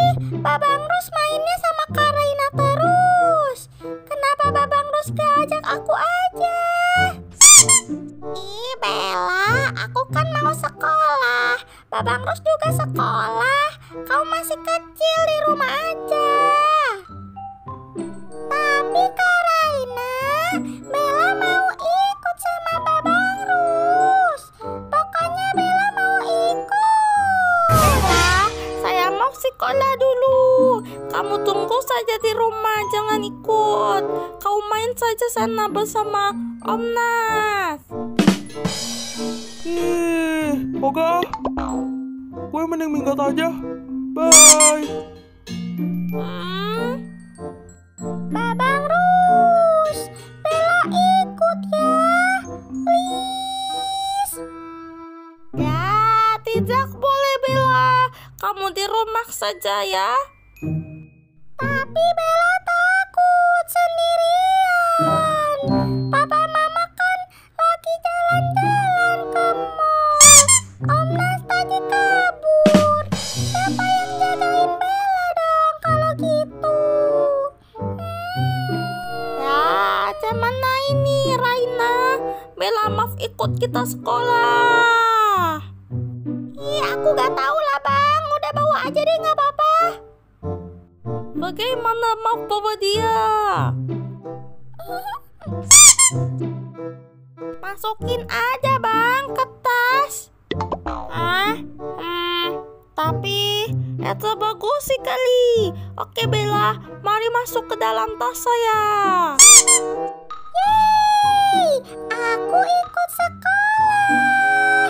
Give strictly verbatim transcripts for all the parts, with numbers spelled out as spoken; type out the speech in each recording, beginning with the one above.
Babang Rus mainnya sama Kak Raina terus. Kenapa Babang Rus gak ajak aku aja? Ih Bella, aku kan mau sekolah. Babang Rus juga sekolah. Kau masih kecil, di rumah aja. Tapi Kak Raina, Bella mau ikut sama Babang Rus. Pokoknya Bella mau ikut. Bella, saya mau sekolah dulu. Kamu tunggu saja di rumah, jangan ikut. Kau main saja sana bersama Om Nas. Ih, oga. Gue mending minggat aja. Bye. Hmm? Babang Rus, Bella ikut ya, please. Ya, tidak boleh Bella. Kamu di rumah saja ya. Tapi Bella takut sendirian. Papa Mama kan lagi jalan-jalan ke mall. Om Nas tadi kabur. Siapa yang jagain Bella dong kalau gitu? Ya, gimana ini Raina? Bella maaf ikut kita sekolah. Ih, aku gak tahu lah bang. Udah bawa aja deh, gak apa-apa. Bagaimana mau bawa dia? Masukin aja bang ke tas. Ah, hmm, tapi itu bagus sekali. Oke Bella, mari masuk ke dalam tas saya. Yeay, aku ikut sekolah.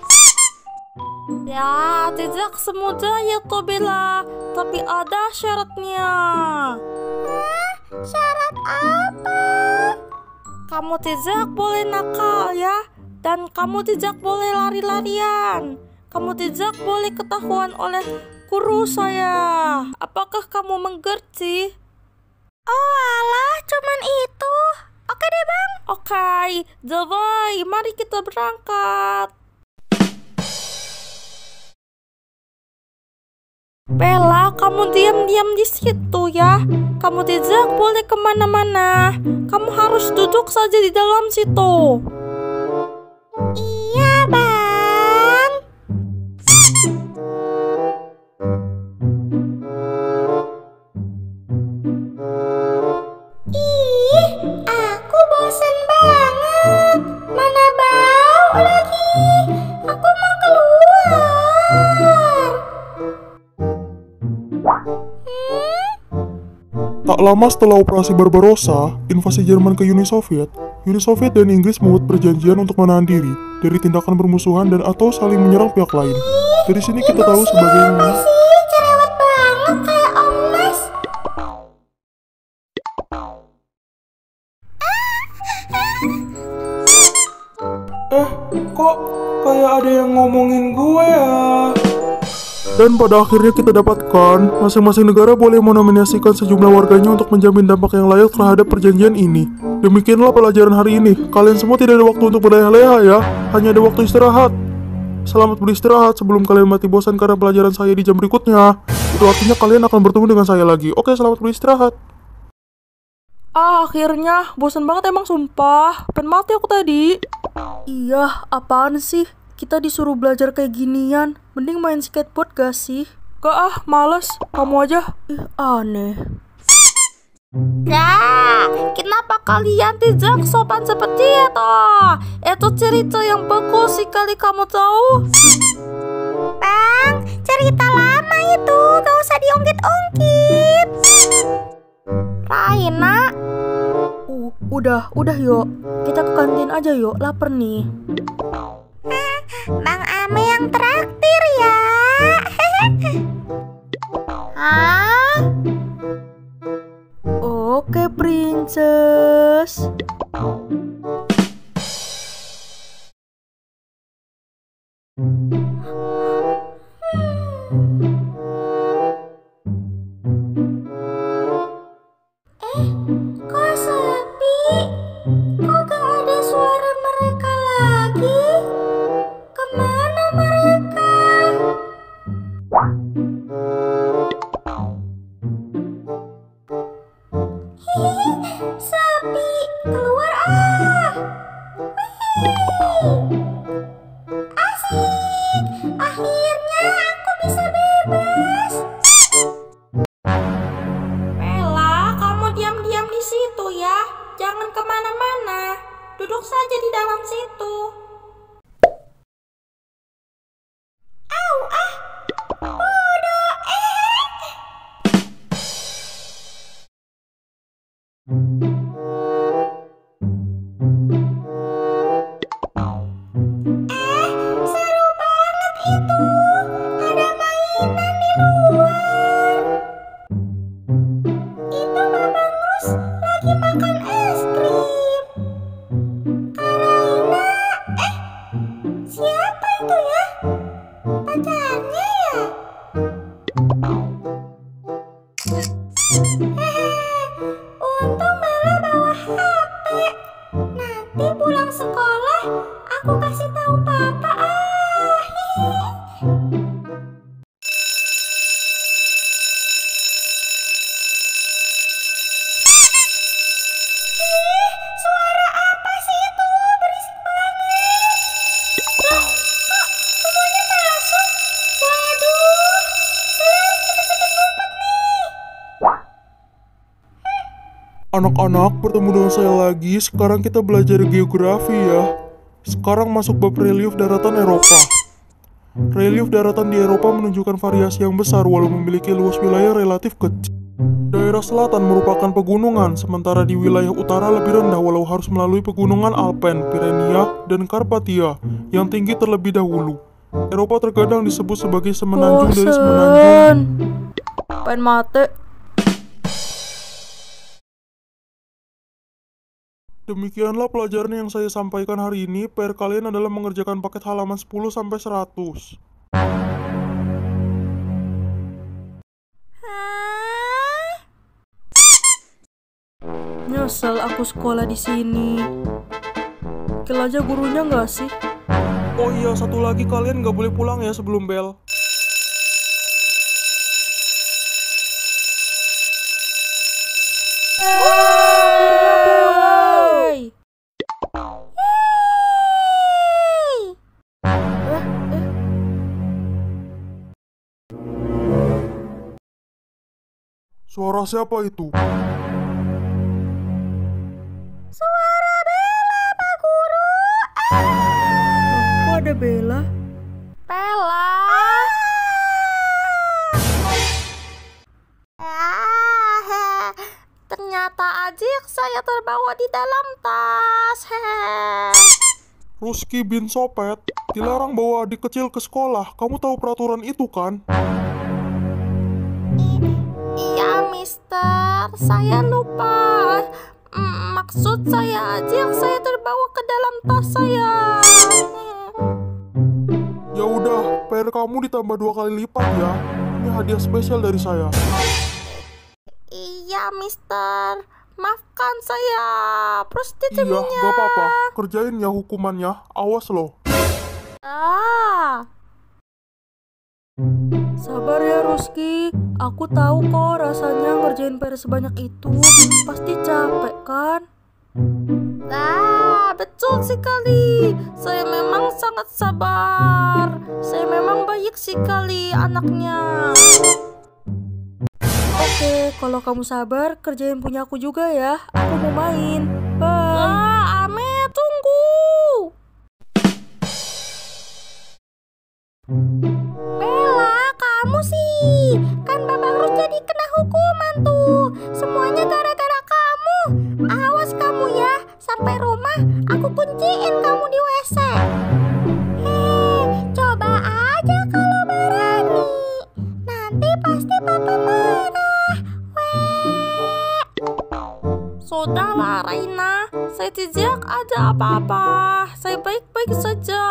Ya, tidak semudah itu Bella, tapi ada syaratnya. Hah? Syarat apa? Kamu tidak boleh nakal ya, dan kamu tidak boleh lari-larian. Kamu tidak boleh ketahuan oleh guru saya. Apakah kamu mengerti? Oh alah, cuman itu. Oke deh bang. Oke, Zawai, mari kita berangkat. Bella, kamu diam-diam di situ ya. Kamu tidak boleh kemana-mana. Kamu harus duduk saja di dalam situ. Iya, Bang. Ih, aku bosan banget. Mana bau lagi. Aku mau keluar. Tak lama setelah operasi Barbarossa, invasi Jerman ke Uni Soviet, Uni Soviet dan Inggris membuat perjanjian untuk menahan diri dari tindakan bermusuhan dan atau saling menyerang pihak lain. Dari sini kita tahu sebagainya. Apa sih? Cerewet banget kayak Om Nas. Eh, kok kayak ada yang ngomongin gue ya? Dan pada akhirnya kita dapatkan, masing-masing negara boleh menominasikan sejumlah warganya untuk menjamin dampak yang layak terhadap perjanjian ini. Demikianlah pelajaran hari ini. Kalian semua tidak ada waktu untuk berleha-leha ya, hanya ada waktu istirahat. Selamat beristirahat sebelum kalian mati bosan karena pelajaran saya di jam berikutnya. Itu artinya kalian akan bertemu dengan saya lagi. Oke, selamat beristirahat. Ah, akhirnya bosan banget emang sumpah. Pengen mati aku tadi. Iya, apaan sih? Kita disuruh belajar kayak ginian. Mending main skateboard gak sih? Gak ah, males. Kamu aja. Ih, aneh. Gak, kenapa kalian tidak sopan seperti itu? Itu cerita yang bagus sekali kamu tahu. Bang, cerita lama itu, gak usah diungkit-ungkit. Raina. Uh, udah, udah yuk. Kita ke kantin aja yuk, lapar nih. Bang Ame yang traktir ya. Hah? Oke, princess. Eh, kok sepi? Kok gak ada suara mereka lagi? Kemana mereka? Untung Bella bawa H P. Nanti pulang sekolah aku kasih tahu papa ah. Suara apa sih itu? Berisik banget. Loh, kok semuanya masuk? Waduh, Bella harus cepet-cepet ngumpet nih. Anak-anak, bertemu dengan saya lagi. Sekarang kita belajar geografi ya. Sekarang masuk bab relief daratan Eropa. Relief daratan di Eropa menunjukkan variasi yang besar walau memiliki luas wilayah relatif kecil. Daerah selatan merupakan pegunungan, sementara di wilayah utara lebih rendah walau harus melalui pegunungan Alpen, Pirenia, dan Karpatia yang tinggi terlebih dahulu. Eropa terkadang disebut sebagai semenanjung dari semenanjung. Pengen mati. Demikianlah pelajaran yang saya sampaikan hari ini. P R kalian adalah mengerjakan paket halaman sepuluh sampai seratus. Nyesel aku sekolah di sini. Kill aja gurunya nggak sih? Oh iya, satu lagi, kalian nggak boleh pulang ya sebelum bel. Suara siapa itu? Suara Bella, Pak Guru. Kok ada Bella? Bella. Ah, ternyata adik saya terbawa di dalam tas. Ruski bin Sopet, dilarang bawa adik kecil ke sekolah. Kamu tahu peraturan itu kan? Iya, Mister. Saya lupa. Mm, maksud saya aja yang saya terbawa ke dalam tas saya. Ya udah, P R kamu ditambah dua kali lipat ya. Ini hadiah spesial dari saya. Iya, Mister. Maafkan saya. Prostitusinya. Iya, gak apa-apa. Kerjain ya hukumannya. Awas loh. Ah. Sabar ya Ruski, aku tahu kok rasanya ngerjain P R sebanyak itu. Pasti capek kan? Ah, betul sekali. Saya memang sangat sabar. Saya memang baik sekali anaknya. Oke, kalau kamu sabar, kerjain punya aku juga ya. Aku mau main. Bye. Ah, Ame, tunggu. Bella, kamu sih. Kan Babang Rus jadi kena hukuman tuh. Semuanya gara-gara kamu. Awas kamu ya. Sampai rumah, aku kunciin kamu di W C. Hei, coba aja kalau berani. Nanti pasti papa marah. Weh. Sudahlah, Raina. Saya tidak ada apa-apa. Saya baik-baik saja.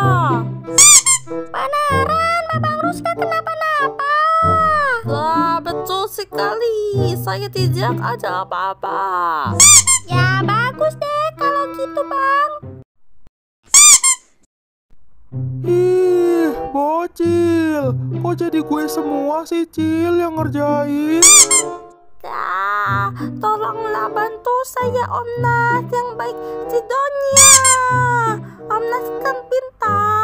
Beneran, Babang Rus gak kenapa-napa. Lah, betul sekali. Saya tidak ada apa-apa. Ya, bagus deh kalau gitu, Bang. Ih, bocil. Kok jadi gue semua sih, Cil, yang ngerjain? Dah, tolonglah bantu saya, Om Nas yang baik. Si Donya. Om Nas kan pintar.